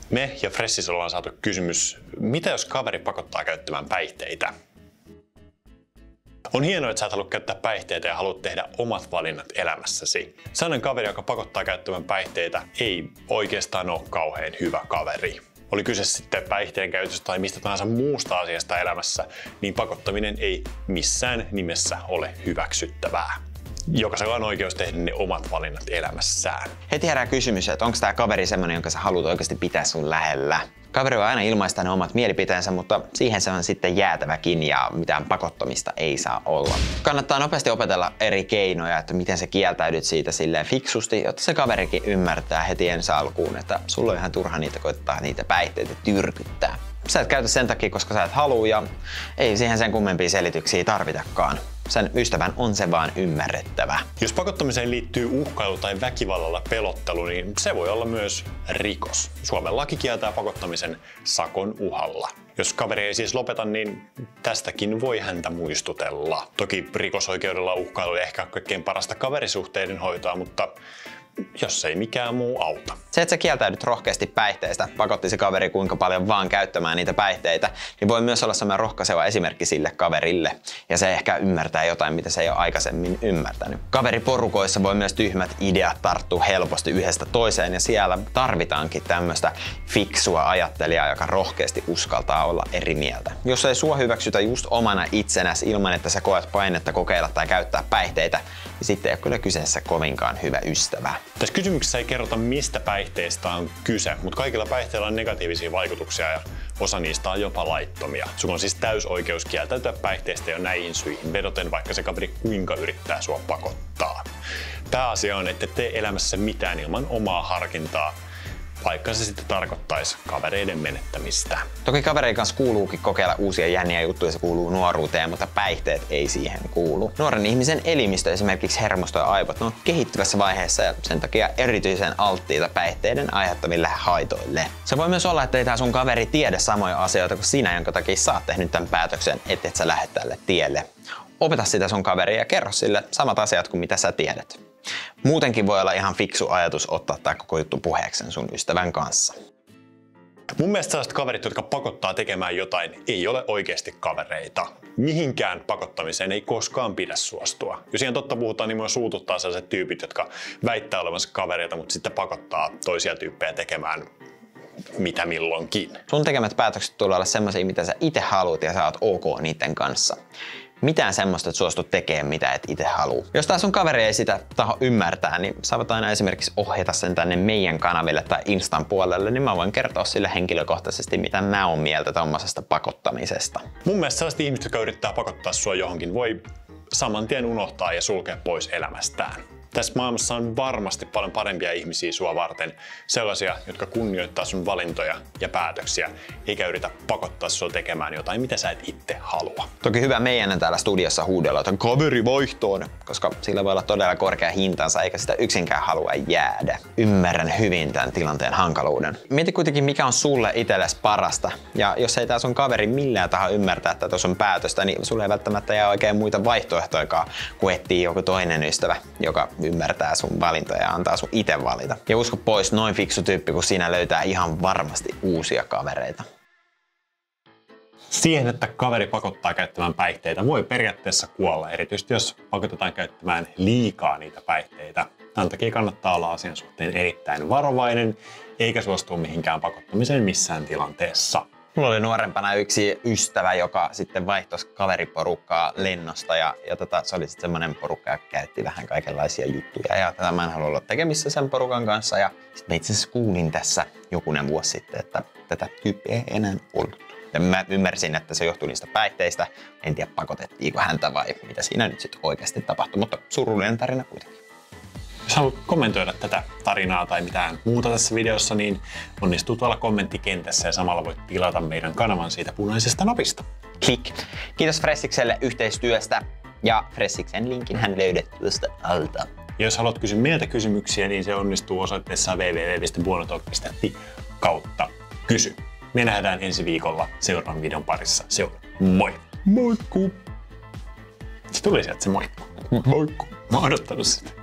Me ja Fressissä ollaan saatu kysymys, mitä jos kaveri pakottaa käyttämään päihteitä? On hienoa, että sä et halua käyttää päihteitä ja haluat tehdä omat valinnat elämässäsi. Sellainen kaveri, joka pakottaa käyttämään päihteitä, ei oikeastaan ole kauhean hyvä kaveri. Oli kyse sitten päihteen käytöstä tai mistä tahansa muusta asiasta elämässä, niin pakottaminen ei missään nimessä ole hyväksyttävää. Jokaisella on oikeus tehdä ne omat valinnat elämässään. Heti herää kysymys, että onko tämä kaveri semmonen, jonka sä haluat oikeasti pitää sun lähellä? Kaveri on aina ilmaista ne omat mielipiteensä, mutta siihen se on sitten jäätäväkin ja mitään pakottamista ei saa olla. Kannattaa nopeasti opetella eri keinoja, että miten sä kieltäydyt siitä silleen fiksusti, jotta se kaverikin ymmärtää heti ensi alkuun, että sulla on ihan turha koittaa niitä päihteitä tyrkyttää. Sä et käytä sen takia, koska sä et halua ja ei siihen sen kummempia selityksiä tarvitakaan. Sen ystävän on se vaan ymmärrettävä. Jos pakottamiseen liittyy uhkailu tai väkivallalla pelottelu, niin se voi olla myös rikos. Suomen laki kieltää pakottamisen sakon uhalla. Jos kaveri ei siis lopeta, niin tästäkin voi häntä muistutella. Toki rikosoikeudella uhkailu ei ehkä ole kaikkein parasta kaverisuhteiden hoitoa, mutta jos ei mikään muu auta. Se, että sä kieltäydyt rohkeasti päihteistä, pakotti se kaveri kuinka paljon vaan käyttämään niitä päihteitä, niin voi myös olla sellainen rohkaiseva esimerkki sille kaverille. Ja se ehkä ymmärtää jotain, mitä se ei ole aikaisemmin ymmärtänyt. Kaveriporukoissa voi myös tyhmät ideat tarttua helposti yhdestä toiseen ja siellä tarvitaankin tämmöistä fiksua ajattelijaa, joka rohkeasti uskaltaa olla eri mieltä. Jos ei sua hyväksytä just omana itsenäsi ilman, että sä koet painetta kokeilla tai käyttää päihteitä, niin sitten ei ole kyllä kyseessä kovinkaan hyvä ystävä. Tässä kysymyksessä ei kerrota, mistä päihteistä on kyse, mutta kaikilla päihteillä on negatiivisia vaikutuksia ja osa niistä on jopa laittomia. Sulla on siis täysoikeus kieltäytyä päihteistä jo näihin syihin vedoten, vaikka se kaveri kuinka yrittää sua pakottaa. Pääasia on, että tee elämässä mitään ilman omaa harkintaa, vaikka se sitten tarkoittaisi kavereiden menettämistä. Toki kavereiden kanssa kuuluukin kokeilla uusia jänniä juttuja, se kuuluu nuoruuteen, mutta päihteet ei siihen kuulu. Nuoren ihmisen elimistö, esimerkiksi hermosto ja aivot, ne on kehittyvässä vaiheessa ja sen takia erityisen alttiita päihteiden aiheuttamille haitoille. Se voi myös olla, että ei tää sun kaveri tiedä samoja asioita kuin sinä, jonka takia sä oot tehnyt tämän päätöksen, et sä lähde tälle tielle. Opeta sitä sun kaveria ja kerro sille samat asiat kuin mitä sä tiedät. Muutenkin voi olla ihan fiksu ajatus ottaa tämä koko juttu puheeksi sun ystävän kanssa. Mun mielestä sellaiset kaverit, jotka pakottaa tekemään jotain, ei ole oikeasti kavereita. Mihinkään pakottamiseen ei koskaan pidä suostua. Jos ihan totta puhutaan, niin mua suututtaa sellaiset tyypit, jotka väittää olevansa kavereita, mutta sitten pakottaa toisia tyyppejä tekemään mitä milloinkin. Sun tekemät päätökset tulee olla semmoisia, mitä sä itse haluat ja sä oot ok niiden kanssa. Mitään semmoista, että suostut tekemään, mitä et itse halua. Jos tää sun kaveri ei sitä taho ymmärtää, niin sä voit aina esimerkiksi ohjata sen tänne meidän kanaville tai Instan puolelle, niin mä voin kertoa sille henkilökohtaisesti, mitä mä oon mieltä tommosesta pakottamisesta. Mun mielestä sellaiset ihmiset, jotka yrittää pakottaa sua johonkin, voi saman tien unohtaa ja sulkea pois elämästään. Tässä maailmassa on varmasti paljon parempia ihmisiä sua varten, sellaisia, jotka kunnioittaa sun valintoja ja päätöksiä, eikä yritä pakottaa sua tekemään jotain, mitä sä et itse halua. Toki hyvä meidän täällä studiossa huudella, että kaveri vaihtoon, koska sillä voi olla todella korkea hintansa, eikä sitä yksinkään halua jäädä. Ymmärrän hyvin tämän tilanteen hankaluuden. Mieti kuitenkin, mikä on sulle itsellesi parasta. Ja jos ei tää sun kaveri millään taho ymmärtää tätä sun päätöstä, niin sulle ei välttämättä jää oikein muita vaihtoehtoja, kun etsii joku toinen ystävä, joka ymmärtää sun valintoja ja antaa sun itse valita. Ja usko pois, noin fiksu tyyppi kuin sinä löytää ihan varmasti uusia kavereita. Siihen, että kaveri pakottaa käyttämään päihteitä, voi periaatteessa kuolla, erityisesti jos pakotetaan käyttämään liikaa niitä päihteitä. Tämän takia kannattaa olla asian suhteen erittäin varovainen, eikä suostua mihinkään pakottamiseen missään tilanteessa. Mulla oli nuorempana yksi ystävä, joka sitten vaihtoi kaveriporukkaa lennosta ja se oli sitten semmoinen porukka, joka käytti vähän kaikenlaisia juttuja ja mä en halua olla tekemissä sen porukan kanssa ja sitten mä itse asiassa kuulin tässä jokunen vuosi sitten, että tätä tyyppiä ei enää ollut. Ja mä ymmärsin, että se johtui niistä päihteistä. En tiedä, pakotettiinko häntä vai mitä siinä nyt sitten oikeasti tapahtui, mutta surullinen tarina kuitenkin. Jos haluat kommentoida tätä tarinaa tai mitään muuta tässä videossa, niin onnistuu tuolla kommenttikentässä ja samalla voit tilata meidän kanavan siitä punaisesta napista. Klik! Kiitos Fressikselle yhteistyöstä ja Fressiksen linkin hän löydät tuosta alta. Ja jos haluat kysyä meiltä kysymyksiä, niin se onnistuu osoitteessa www.buonotalk.fi/kysy. Me nähdään ensi viikolla seuraavan videon parissa. Moi! Moikku! Se tuli sieltä se moikku. Moikku! Mä oon odottanut sitä.